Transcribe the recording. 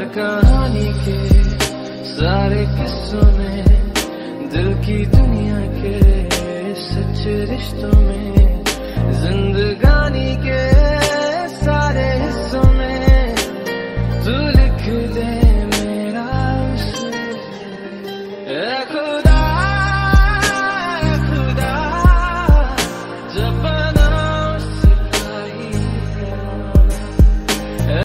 कहानी के सारे किस्सों में, दिल की दुनिया के सच्चे रिश्तों में जिंदगी